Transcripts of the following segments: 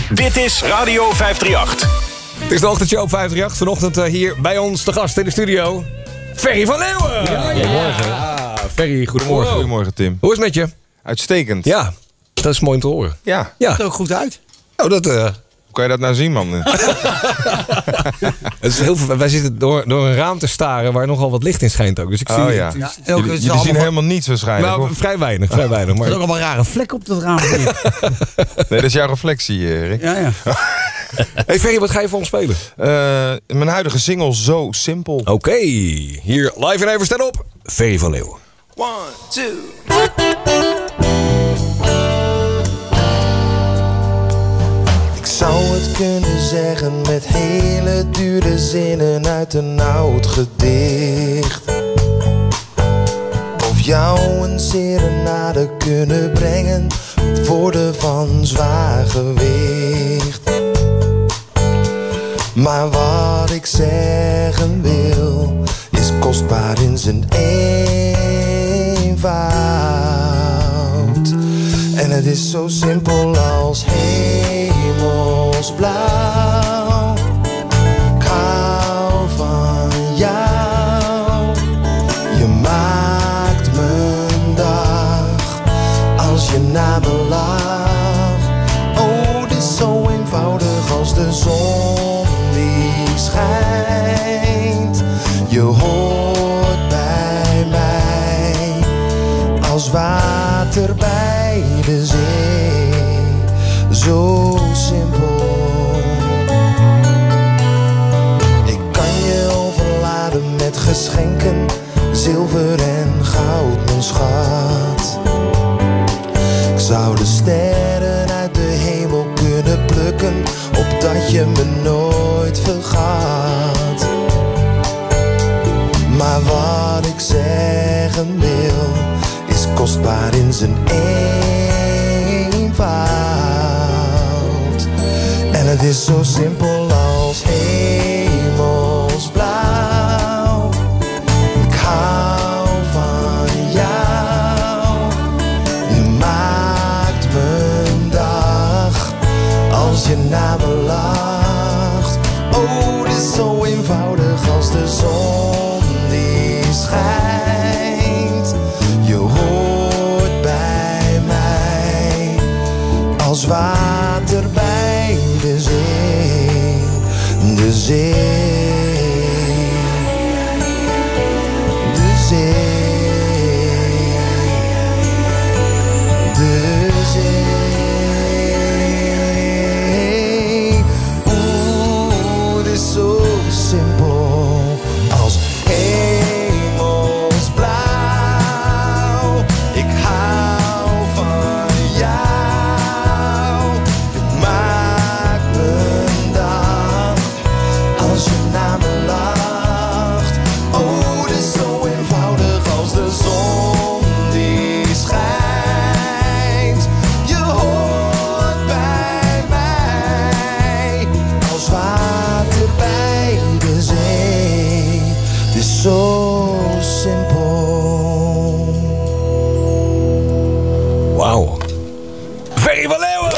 Dit is Radio 538. Het is de ochtendshow op 538. Vanochtend hier bij ons te gast in de studio. Ferry van Leeuwen. Goedemorgen. Ferry, goedemorgen. Goedemorgen, Tim. Hoe is het met je? Uitstekend. Ja, dat is mooi om te horen. Ja. Ja. Het er ook goed uit. Oh, dat... Hoe kan je dat nou zien, man? Het is heel veel, wij zitten door een raam te staren waar nogal wat licht in schijnt ook. Dus ik zie ja. Jullie zien helemaal niets waarschijnlijk. Nou, of? vrij weinig. Maar... Er zijn ook allemaal rare vlekken op dat raam. Nee, dat is jouw reflectie, Rick. Ja. Hey Ferry, wat ga je voor ons spelen? Mijn huidige single Zo Simpel. Oké, hier live en even stand op. Ferry van Leeuwen. 1, 2. Ik zou het kunnen zeggen met hele dure zinnen uit een oud gedicht. Of jou een serenade kunnen brengen met woorden van zwaar gewicht. Maar wat ik zeggen wil is kostbaar in zijn eenvoud. En het is zo simpel als hemelsblauw. Ik hou van jou. Je maakt mijn dag als je naar me lacht. Oh, het is zo eenvoudig als de zon die schijnt. Je hoort bij mij als water bij de zee. Zo simpel. Ik kan je overladen met geschenken, zilver en goud, mijn schat. Ik zou de sterren uit de hemel kunnen plukken, opdat je me nooit vergaat. Maar wat ik zeggen wil is kostbaar in zijn eenvoud. En het is zo simpel als hemelsblauw. Ik hou van jou. Je maakt mijn dag als je naar me lacht. Oh, het is zo eenvoudig als de zon die schijnt. Je hoort bij mij als water bij de zee. De zee. De zee. De zee. Oeh, het is zo simpel als hemelsblauw. Ik hou van jou. Je maakt mijn dag als je naar me lacht. Oh, het is zo eenvoudig als de zon die schijnt. Je hoort bij mij als water bij de zee. Het is zo simpel. Wauw. Ferry van Leeuwen.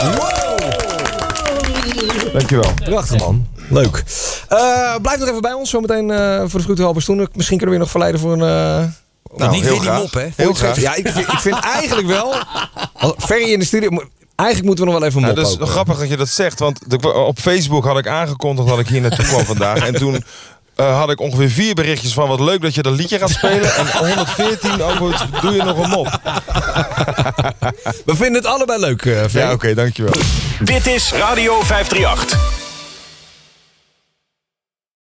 Dankjewel. Prachtig, man. Leuk. Blijf nog even bij ons. Zometeen voor de Groete Halbe Stoen. Misschien kunnen we je nog verleiden voor een... Nou, niet heel weer die graag. mop, hè? Heel graag. Ja, ik vind eigenlijk wel... Ferry in de studio... Eigenlijk moeten we nog wel even Nou, mop dat is grappig dat je dat zegt, want op Facebook had ik aangekondigd dat ik hier naartoe kwam vandaag. En toen had ik ongeveer 4 berichtjes van wat leuk dat je dat liedje gaat spelen. En 114 over doe je nog een mop. We vinden het allebei leuk, Ferry. Ja, oké, dankjewel. Dit is Radio 538.